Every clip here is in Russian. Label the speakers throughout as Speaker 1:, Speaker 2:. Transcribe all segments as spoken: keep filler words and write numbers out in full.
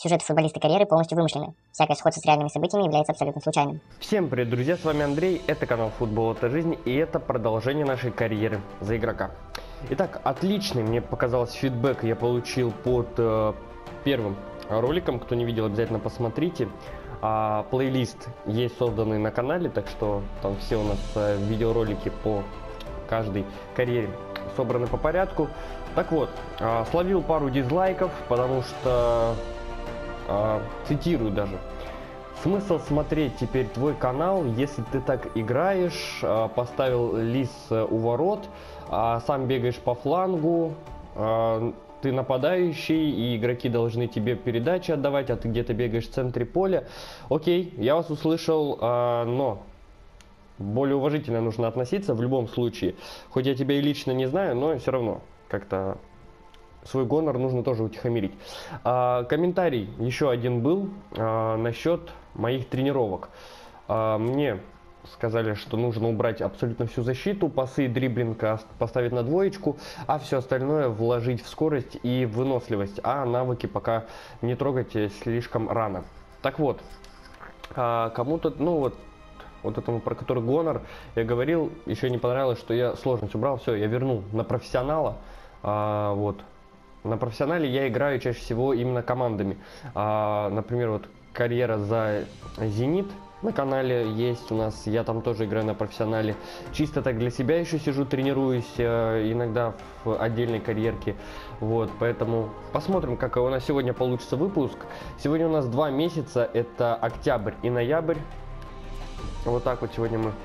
Speaker 1: Сюжет футболиста карьеры полностью вымышленный. Всякое сходство с реальными событиями является абсолютно случайным.
Speaker 2: Всем привет, друзья, с вами Андрей, это канал Футбол это жизнь, и это продолжение нашей карьеры за игрока. Итак, отличный мне показался фидбэк я получил под э, первым роликом, кто не видел, обязательно посмотрите. А, плейлист есть созданный на канале, так что там все у нас э, видеоролики по каждой карьере собраны по порядку. Так вот, э, словил пару дизлайков, потому что, э, цитирую даже: смысл смотреть теперь твой канал, если ты так играешь, э, поставил лис у ворот, а сам бегаешь по флангу, э, ты нападающий, и игроки должны тебе передачи отдавать, а ты где-то бегаешь в центре поля. Окей, я вас услышал, э, но более уважительно нужно относиться в любом случае. Хоть я тебя и лично не знаю, но все равно как-то свой гонор нужно тоже утихомирить. А, комментарий еще один был а, насчет моих тренировок. А, мне сказали, что нужно убрать абсолютно всю защиту, пасы и дриблинг поставить на двоечку, а все остальное вложить в скорость и выносливость, а навыки пока не трогать слишком рано. Так вот, а, кому-то, ну вот, вот этому, про который гонор, я говорил, еще не понравилось, что я сложность убрал, все, я вернул на профессионала, а, вот. На профессионале я играю чаще всего именно командами. А, например, вот карьера за Зенит на канале есть у нас, я там тоже играю на профессионале. Чисто так для себя еще сижу, тренируюсь, э, иногда в отдельной карьерке. Вот, поэтому посмотрим, как у нас сегодня получится выпуск. Сегодня у нас два месяца, это октябрь и ноябрь. Вот так вот сегодня мы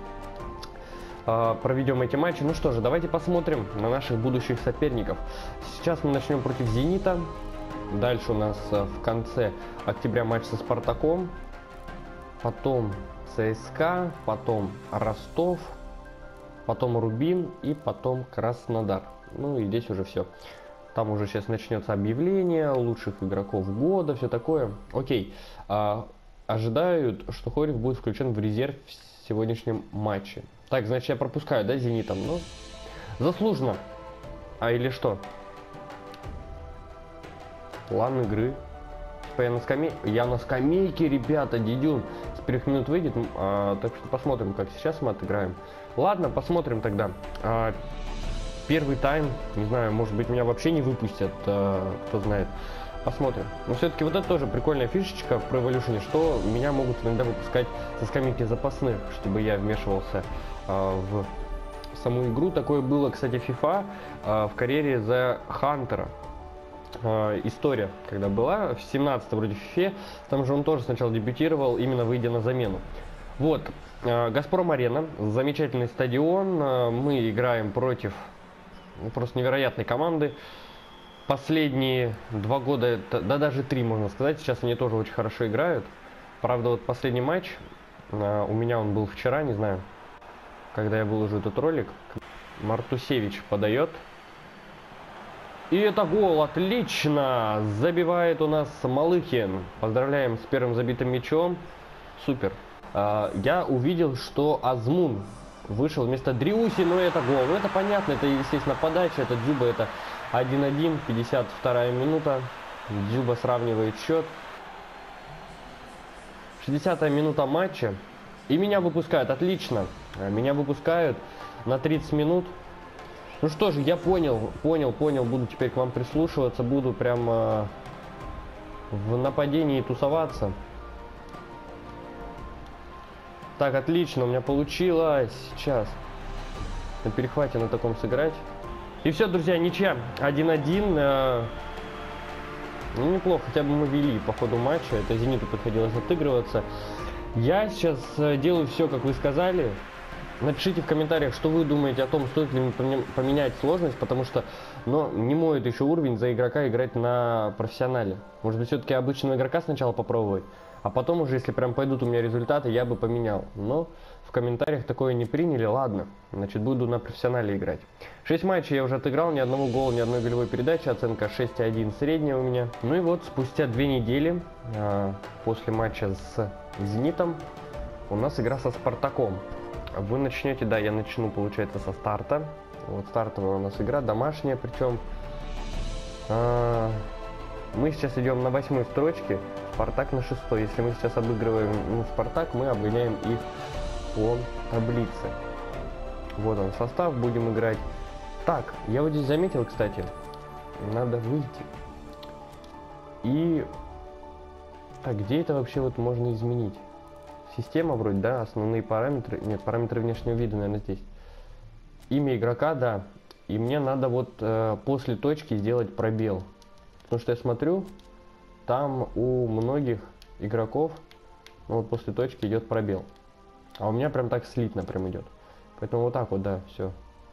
Speaker 2: проведем эти матчи. Ну что же, давайте посмотрим на наших будущих соперников. Сейчас мы начнем против Зенита. Дальше у нас в конце октября матч со Спартаком. Потом ЦСКА, потом Ростов, потом Рубин и потом Краснодар. Ну и здесь уже все. Там уже сейчас начнется объявление лучших игроков года, все такое. Окей. А, ожидают, что Хорев будет включен в резерв в сегодняшнем матче. Так, значит, я пропускаю, да, Зенитом? Ну, заслуженно. А или что? План игры. Я на, скамей... я на скамейке, ребята, Дидюн с первых минут выйдет. А, так что посмотрим, как сейчас мы отыграем. Ладно, посмотрим тогда. А, первый тайм, не знаю, может быть, меня вообще не выпустят, а, кто знает. Посмотрим. Но все-таки вот это тоже прикольная фишечка в Pro Evolution, что меня могут иногда выпускать со скамейки запасных, чтобы я вмешивался а, в саму игру. Такое было, кстати, FIFA а, в карьере за Хантера. А, история, когда была в семнадцатой вроде FIFA, там же он тоже сначала дебютировал, именно выйдя на замену. Вот, а, Газпром Арена, замечательный стадион, а, мы играем против ну, просто невероятной команды. Последние два года, да даже три, можно сказать, сейчас они тоже очень хорошо играют. Правда, вот последний матч, у меня он был вчера, не знаю, когда я выложу этот ролик. Мартусевич подает. И это гол, отлично! Забивает у нас Малыхин. Поздравляем с первым забитым мячом. Супер. Я увидел, что Азмун вышел вместо Дриуси, но это гол. Ну это понятно, это, естественно, подача, это Дзюба, это один один, пятьдесят вторая минута. Дзюба сравнивает счет. шестидесятая минута матча. И меня выпускают. Отлично. Меня выпускают на тридцать минут. Ну что же, я понял, понял, понял. Буду теперь к вам прислушиваться. Буду прямо в нападении тусоваться. Так, отлично. У меня получилось. Сейчас. На перехвате на таком сыграть. И все, друзья, ничья. один один. Э, ну, неплохо, хотя бы мы вели по ходу матча. Это Зениту приходилось отыгрываться. Я сейчас делаю все, как вы сказали. Напишите в комментариях, что вы думаете о том, стоит ли мне поменять сложность, потому что, ну, не мой это еще уровень за игрока играть на профессионале. Может быть, все-таки обычного игрока сначала попробовать, а потом уже, если прям пойдут у меня результаты, я бы поменял. Но в комментариях такое не приняли. Ладно, значит, буду на профессионале играть. шесть матчей я уже отыграл, ни одного гола, ни одной голевой передачи. Оценка шесть один средняя у меня. Ну и вот, спустя две недели э, после матча с Зенитом у нас игра со Спартаком. Вы начнете, да, я начну, получается, со старта. Вот стартовая у нас игра, домашняя, причем. А, Мы сейчас идем на восьмой строчке, Спартак на шестой. Если мы сейчас обыгрываем ну, Спартак, мы обгоняем их по таблице. Вот он состав, будем играть. Так, я вот здесь заметил, кстати, надо выйти. И... Так, где это вообще вот можно изменить? Система вроде, да, основные параметры. Нет, параметры внешнего вида, наверное, здесь. Имя игрока, да. И мне надо вот э, после точки сделать пробел. Потому что я смотрю, там у многих игроков, ну вот после точки идет пробел. А у меня прям так слитно прям идет. Поэтому вот так вот, да, все.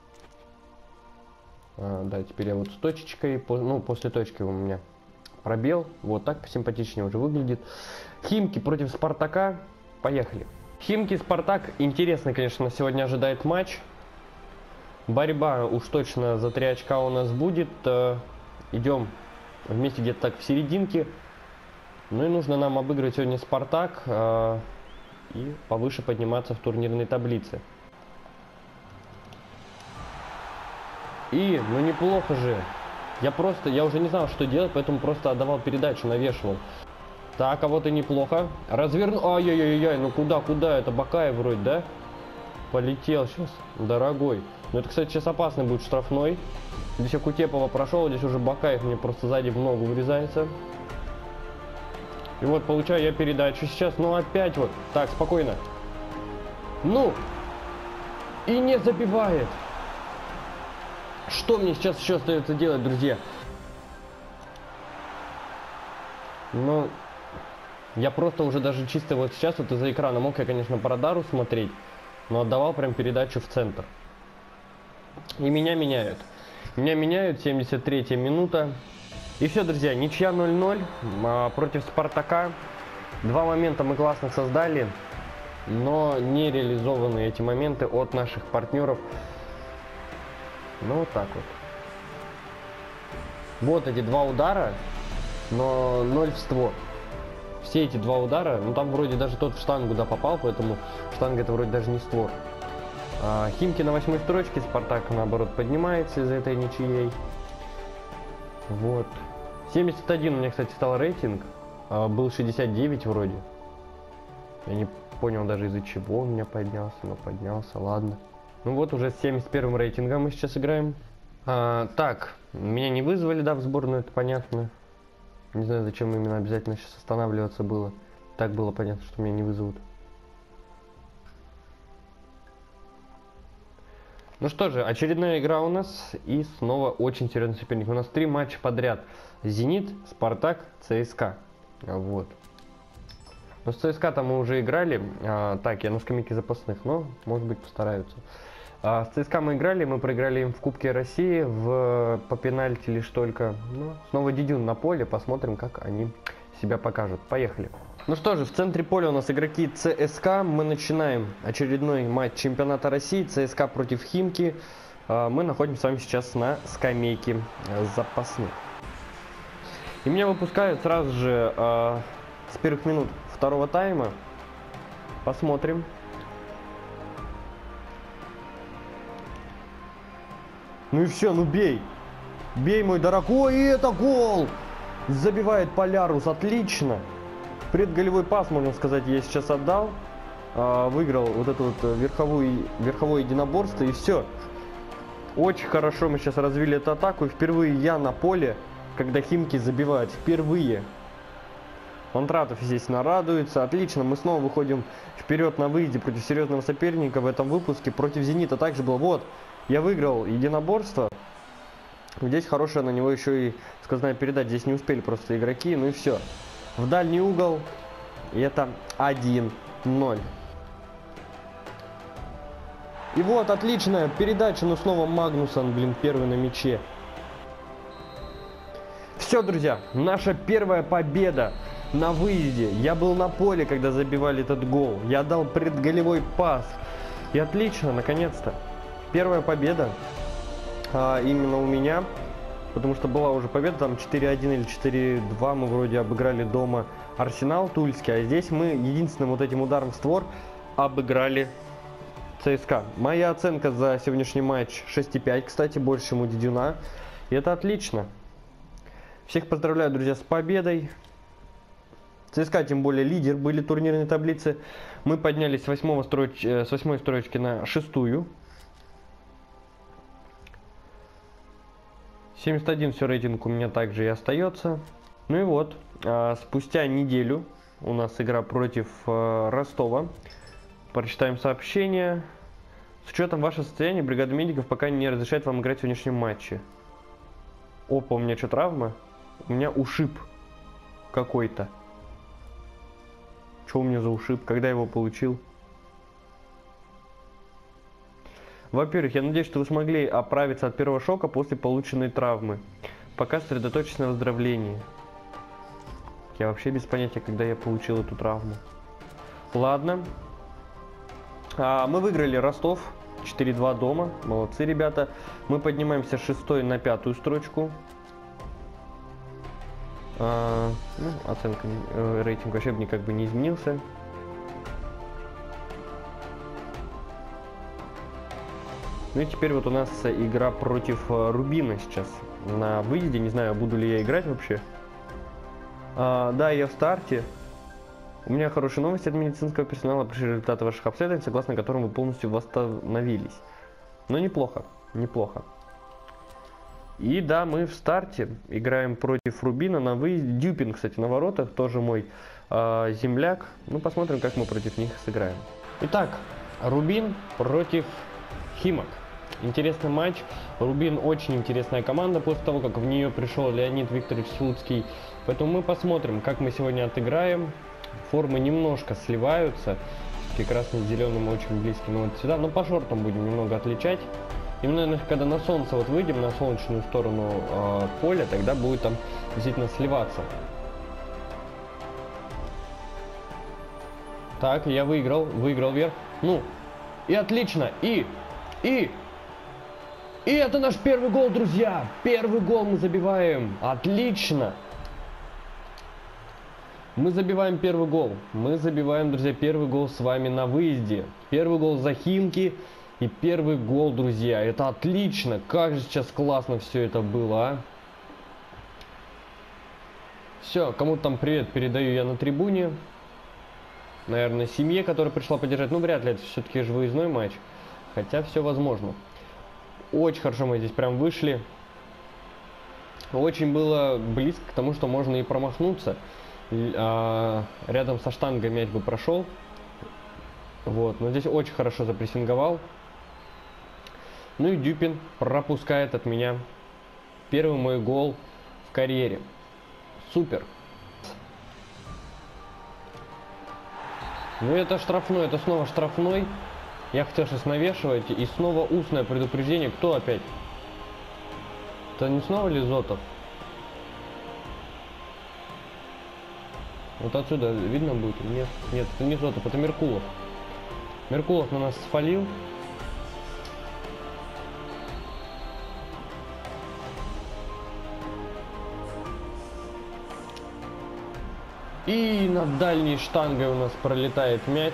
Speaker 2: А, да, теперь я вот с точечкой, по, ну после точки у меня пробел. Вот так посимпатичнее уже выглядит. Химки против Спартака. Поехали. Химки Спартак. Интересный, конечно, сегодня ожидает матч. Борьба уж точно за три очка у нас будет. Идем вместе где-то так в серединке. Ну и нужно нам обыграть сегодня Спартак э, и повыше подниматься в турнирной таблице. И, ну неплохо же. Я просто, я уже не знал, что делать, поэтому просто отдавал передачу, навешивал. Так, а вот и неплохо. Разверну... Ай-яй-яй-яй, ну куда, куда? Это Бакаев вроде, да? Полетел сейчас, дорогой. Ну это, кстати, сейчас опасный будет штрафной. Здесь я Кутепова прошел, здесь уже Бакаев мне просто сзади в ногу вырезается. И вот получаю я передачу сейчас, ну опять вот. Так, спокойно. Ну! И не забивает. Что мне сейчас еще остается делать, друзья? Ну... Я просто уже даже чисто вот сейчас вот из-за экрана мог я, конечно, по радару смотреть, но отдавал прям передачу в центр. И меня меняют. Меня меняют, семьдесят третья минута. И все, друзья, ничья ноль ноль а, против Спартака. Два момента мы классно создали, но не реализованы эти моменты от наших партнеров. Ну вот так вот. Вот эти два удара, но ноль в створ. Все эти два удара, ну там вроде даже тот в штангу да попал, поэтому штанга это вроде даже не створ. А, Химки на восьмой строчке, Спартак наоборот поднимается из-за этой ничьей. Вот. семьдесят один у меня, кстати, стал рейтинг. А, был шестьдесят девять вроде. Я не понял даже из-за чего он у меня поднялся, но поднялся, ладно. Ну вот уже с семьдесят первым рейтингом мы сейчас играем. А, так, меня не вызвали, да, в сборную, это понятно. Не знаю, зачем именно обязательно сейчас останавливаться было. Так было понятно, что меня не вызовут. Ну что же, очередная игра у нас. И снова очень серьезный соперник. У нас три матча подряд. Зенит, Спартак, ЦСКА. Вот. Но с ЦСКА-то мы уже играли. А, так, я на скамейке запасных, но может быть постараются. А, с ЦСКА мы играли, мы проиграли им в Кубке России, в, по пенальти лишь только. Ну, снова Дидюн на поле, посмотрим, как они себя покажут. Поехали. Ну что же, в центре поля у нас игроки ЦСКА. Мы начинаем очередной матч чемпионата России. ЦСКА против Химки. А, мы находимся с вами сейчас на скамейке запасных. И меня выпускают сразу же а, с первых минут второго тайма. Посмотрим. Ну и все, ну бей. Бей, мой дорогой, и это гол! Забивает Полярус, отлично. Предголевой пас, можно сказать, я сейчас отдал. А, выиграл вот это вот верховое, верховое единоборство, и все. Очень хорошо мы сейчас развили эту атаку. И впервые я на поле, когда Химки забивают. Впервые. Пантратов, естественно, радуется. Отлично, мы снова выходим вперед на выезде против серьезного соперника в этом выпуске. Против Зенита также было. Вот. Я выиграл единоборство. Здесь хорошая на него еще и сквозная передача. Здесь не успели просто игроки. Ну и все. В дальний угол. И это один ноль. И вот, отличная передача. Ну снова Магнусон, блин, первый на мяче. Все, друзья. Наша первая победа на выезде. Я был на поле, когда забивали этот гол. Я дал предголевой пас. И отлично, наконец-то. Первая победа а, именно у меня, потому что была уже победа, там четыре один или четыре два мы вроде обыграли дома Арсенал Тульский, а здесь мы единственным вот этим ударом в створ обыграли ЦСКА. Моя оценка за сегодняшний матч шесть и пять, кстати, больше, чем у Дидюна, и это отлично. Всех поздравляю, друзья, с победой. ЦСКА, тем более, лидер были турнирной таблицы. Мы поднялись с, восьмого строч... с восьмой строчки на шестую. семьдесят один все рейтинг у меня также и остается. Ну и вот, а, спустя неделю у нас игра против а, Ростова. Прочитаем сообщение. С учетом вашего состояния, бригада медиков пока не разрешает вам играть в сегодняшнем матче. Опа, у меня что, травма? У меня ушиб какой-то. Что у меня за ушиб? Когда я его получил? Во-первых, я надеюсь, что вы смогли оправиться от первого шока после полученной травмы. Пока сосредоточьтесь на выздоровлении. Я вообще без понятия, когда я получил эту травму. Ладно. А, мы выиграли Ростов. четыре-два дома. Молодцы, ребята. Мы поднимаемся с шестой на пятую строчку. А, ну, оценка, э, рейтинг вообще никак бы не изменился. Ну и теперь вот у нас игра против Рубина сейчас на выезде. Не знаю, буду ли я играть вообще. А, да, я в старте. У меня хорошие новости от медицинского персонала. Пришли результаты ваших обследований, согласно которым вы полностью восстановились. Но неплохо, неплохо. И да, мы в старте играем против Рубина на выезде. Дюпин, кстати, на воротах, тоже мой э, земляк. Ну, посмотрим, как мы против них сыграем. Итак, Рубин против Химок. Интересный матч. Рубин очень интересная команда после того, как в нее пришел Леонид Викторович Слуцкий. Поэтому мы посмотрим, как мы сегодня отыграем. Формы немножко сливаются. Красный с зеленым очень близки. Ну, вот сюда, но по шортам будем немного отличать. И, наверное, когда на солнце вот выйдем, на солнечную сторону э, поля, тогда будет там действительно сливаться. Так, я выиграл, выиграл вверх. Ну, и отлично, и, и, и это наш первый гол, друзья. Первый гол мы забиваем, отлично. Мы забиваем первый гол. Мы забиваем, друзья, первый гол с вами на выезде. Первый гол за Химки. И первый гол, друзья. Это отлично. Как же сейчас классно все это было, а. Все, кому-то там привет передаю я на трибуне. Наверное, семье, которая пришла поддержать. Ну, вряд ли, это все-таки же выездной матч. Хотя все возможно. Очень хорошо мы здесь прям вышли. Очень было близко к тому, что можно и промахнуться. Рядом со штангой мяч бы прошел. Вот, но здесь очень хорошо запрессинговал. Ну и Дюпин пропускает от меня первый мой гол в карьере. Супер. Ну это штрафной, это снова штрафной. Я хотел сейчас навешивать. И снова устное предупреждение. Кто опять? Это не снова ли Зотов? Вот отсюда видно будет? Нет, нет, это не Зотов, это Меркулов. Меркулов на нас сфалил. И над дальней штангой у нас пролетает мяч.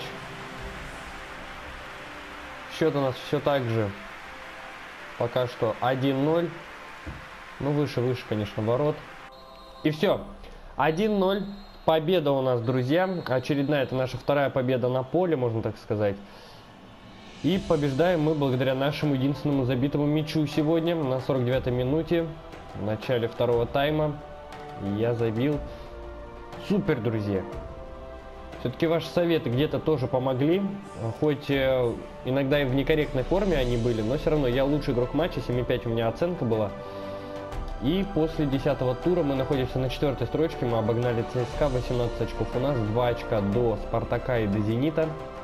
Speaker 2: Счет у нас все так же. Пока что один ноль. Ну, выше, выше, конечно, ворот. И все. один ноль. Победа у нас, друзья. Очередная, это наша вторая победа на поле, можно так сказать. И побеждаем мы благодаря нашему единственному забитому мячу сегодня на сорок девятой минуте. В начале второго тайма. Я забил. Супер, друзья. Все-таки ваши советы где-то тоже помогли. Хоть э, иногда и в некорректной форме они были, но все равно я лучший игрок матча. семь и пять у меня оценка была. И после десятого тура мы находимся на четвертой строчке. Мы обогнали ЦСКА, восемнадцать очков у нас, два очка до Спартака и до Зенита.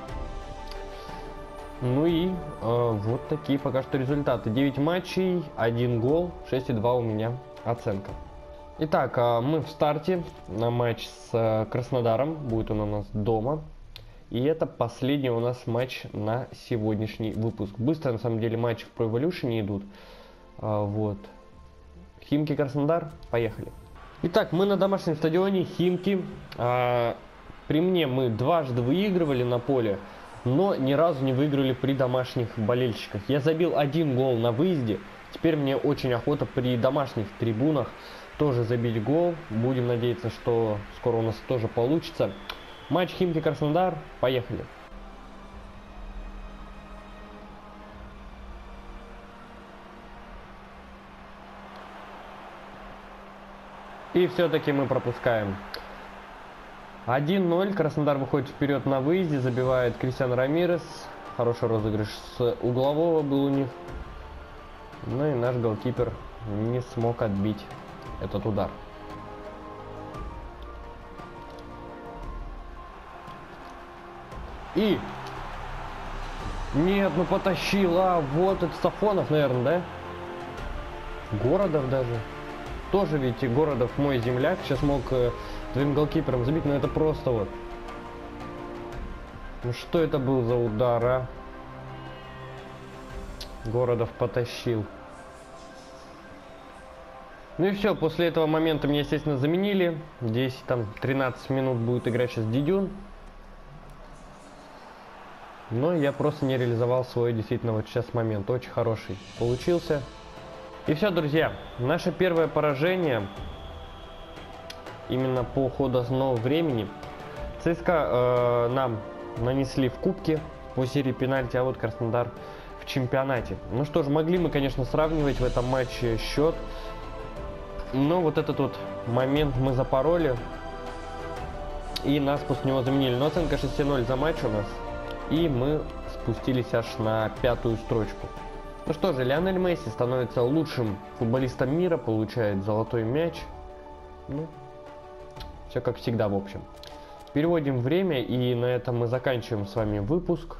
Speaker 2: Ну и э, вот такие пока что результаты. девять матчей, один гол, шесть и два у меня оценка. Итак, э, мы в старте на матч с э, Краснодаром. Будет он у нас дома. И это последний у нас матч на сегодняшний выпуск. Быстро на самом деле матчи в Pro Evolution идут. Э, вот. Химки Краснодар, поехали. Итак, мы на домашнем стадионе Химки. А, при мне мы дважды выигрывали на поле, но ни разу не выиграли при домашних болельщиках. Я забил один гол на выезде. Теперь мне очень охота при домашних трибунах тоже забить гол. Будем надеяться, что скоро у нас тоже получится. Матч Химки-Краснодар. Поехали. И все-таки мы пропускаем. один ноль. Краснодар выходит вперед на выезде. Забивает Кристиан Рамирес. Хороший розыгрыш с углового был у них. Ну и наш голкипер не смог отбить этот удар. И... Нет, ну потащила. Вот это Сафонов, наверное, да? Городов даже. Тоже ведь Городов мой земляк. Сейчас мог э, твоим голкипером забить, но это просто вот. Ну что это был за удар, а? Городов потащил. Ну и все, после этого момента меня, естественно, заменили. десять, там, тринадцать минут будет играть сейчас Дидюн. Но я просто не реализовал свой действительно вот сейчас момент. Очень хороший получился. И все, друзья. Наше первое поражение именно по ходу основного времени. ЦСКА э, нам нанесли в кубке по серии пенальти, а вот Краснодар в чемпионате. Ну что ж, могли мы, конечно, сравнивать в этом матче счет. Но вот этот вот момент мы запороли. И нас после него заменили. Но оценка шесть ноль за матч у нас. И мы спустились аж на пятую строчку. Ну что же, Лионель Месси становится лучшим футболистом мира, получает золотой мяч. Ну, все как всегда, в общем. Переводим время, и на этом мы заканчиваем с вами выпуск.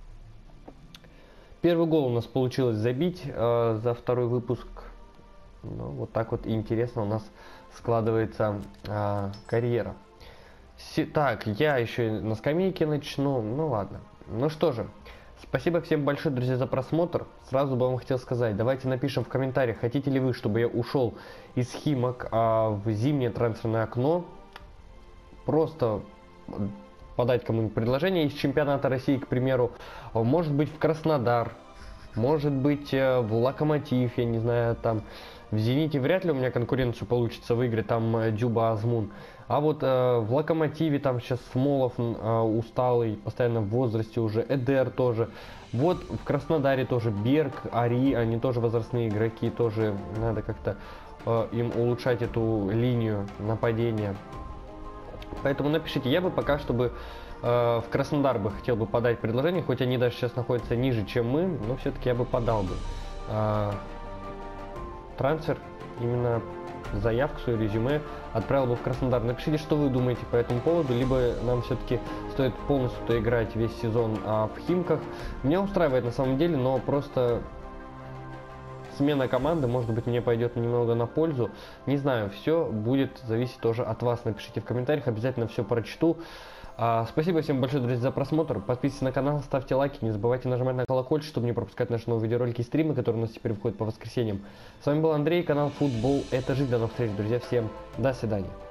Speaker 2: Первый гол у нас получилось забить э, за второй выпуск. Ну, вот так вот интересно у нас складывается э, карьера. Си так, я еще на скамейке начну. Ну ладно. Ну что же, спасибо всем большое, друзья, за просмотр. Сразу бы вам хотел сказать, давайте напишем в комментариях, хотите ли вы, чтобы я ушел из Химок а, в зимнее трансферное окно. Просто подать кому-нибудь предложение из чемпионата России, к примеру. Может быть, в Краснодар, может быть, в Локомотив, я не знаю, там... В Зените вряд ли у меня конкуренцию получится выиграть, там Дюба, Азмун. А вот э, в Локомотиве там сейчас Смолов э, усталый, постоянно в возрасте уже, Эдер тоже. Вот в Краснодаре тоже Берг, Ари, они тоже возрастные игроки, тоже надо как-то э, им улучшать эту линию нападения. Поэтому напишите, я бы пока чтобы э, в Краснодар бы хотел бы подать предложение, хоть они даже сейчас находятся ниже, чем мы, но все-таки я бы подал бы. Э, трансфер, именно заявку, свое резюме отправил бы в Краснодар. Напишите, что вы думаете по этому поводу, либо нам все-таки стоит полностью доиграть весь сезон а, в Химках. Меня устраивает на самом деле, но просто смена команды, может быть, мне пойдет немного на пользу. Не знаю, все будет зависеть тоже от вас. Напишите в комментариях, обязательно все прочту. А, спасибо всем большое, друзья, за просмотр. Подписывайтесь на канал, ставьте лайки, не забывайте нажимать на колокольчик, чтобы не пропускать наши новые видеоролики и стримы, которые у нас теперь выходят по воскресеньям. С вами был Андрей, канал Футбол Это Жизнь. До новых встреч, друзья, всем до свидания.